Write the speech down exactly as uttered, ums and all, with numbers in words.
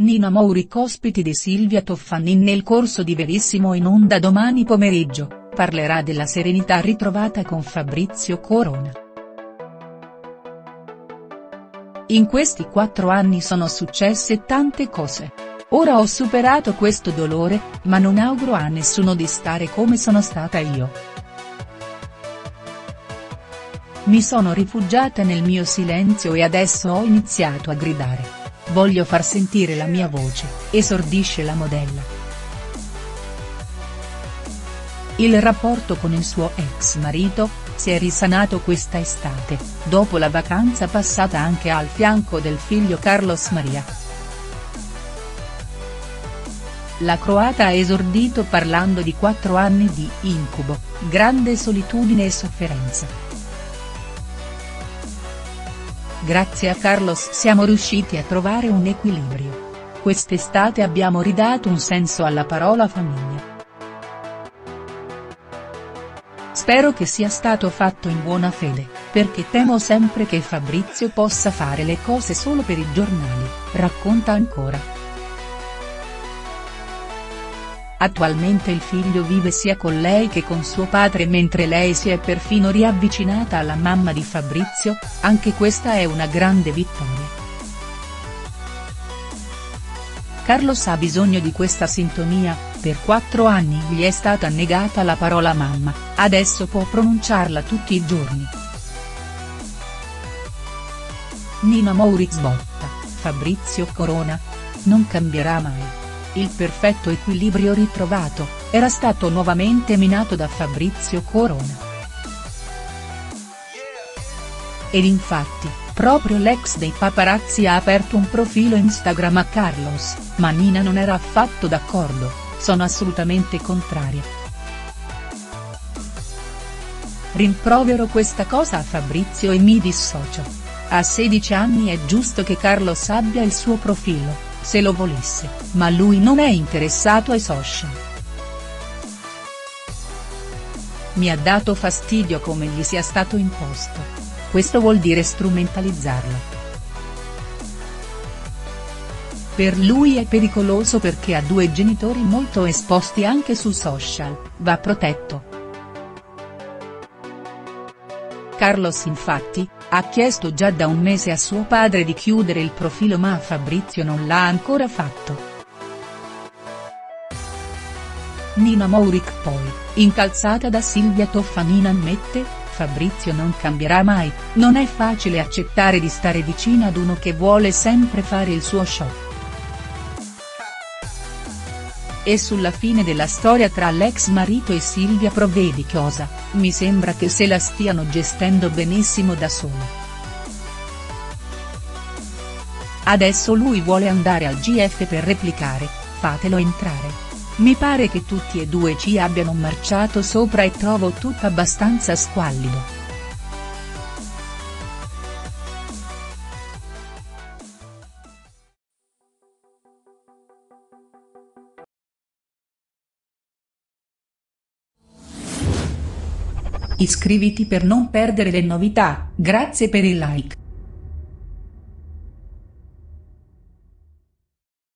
Nina Mauric ospiti di Silvia Toffanin nel corso di Verissimo in onda domani pomeriggio, parlerà della serenità ritrovata con Fabrizio Corona. In questi quattro anni sono successe tante cose. Ora ho superato questo dolore, ma non auguro a nessuno di stare come sono stata io. Mi sono rifugiata nel mio silenzio e adesso ho iniziato a gridare. Voglio far sentire la mia voce, esordisce la modella. Il rapporto con il suo ex marito si è risanato questa estate, dopo la vacanza passata anche al fianco del figlio Carlos Maria. La croata ha esordito parlando di quattro anni di incubo, grande solitudine e sofferenza. Grazie a Carlos siamo riusciti a trovare un equilibrio. Quest'estate abbiamo ridato un senso alla parola famiglia. Spero che sia stato fatto in buona fede, perché temo sempre che Fabrizio possa fare le cose solo per i giornali, racconta ancora. Attualmente il figlio vive sia con lei che con suo padre mentre lei si è perfino riavvicinata alla mamma di Fabrizio, anche questa è una grande vittoria. Carlos ha bisogno di questa sintonia, per quattro anni gli è stata negata la parola mamma, adesso può pronunciarla tutti i giorni. Nina Mauric sbotta, Fabrizio Corona? Non cambierà mai. Il perfetto equilibrio ritrovato, era stato nuovamente minato da Fabrizio Corona. Ed infatti, proprio l'ex dei paparazzi ha aperto un profilo Instagram a Carlos, ma Nina non era affatto d'accordo, sono assolutamente contraria. Rimprovero questa cosa a Fabrizio e mi dissocio. A sedici anni è giusto che Carlos abbia il suo profilo, se lo volesse, ma lui non è interessato ai social. Mi ha dato fastidio come gli sia stato imposto. Questo vuol dire strumentalizzarlo. Per lui è pericoloso perché ha due genitori molto esposti anche su social, va protetto. Carlos infatti, ha chiesto già da un mese a suo padre di chiudere il profilo ma Fabrizio non l'ha ancora fatto. Nina Mauric poi, incalzata da Silvia Toffanin ammette, Fabrizio non cambierà mai, non è facile accettare di stare vicino ad uno che vuole sempre fare il suo show. E sulla fine della storia tra l'ex marito e Silvia provvedi cosa, mi sembra che se la stiano gestendo benissimo da solo. Adesso lui vuole andare al G F per replicare, fatelo entrare. Mi pare che tutti e due ci abbiano marciato sopra e trovo tutto abbastanza squallido. Iscriviti per non perdere le novità, grazie per il like.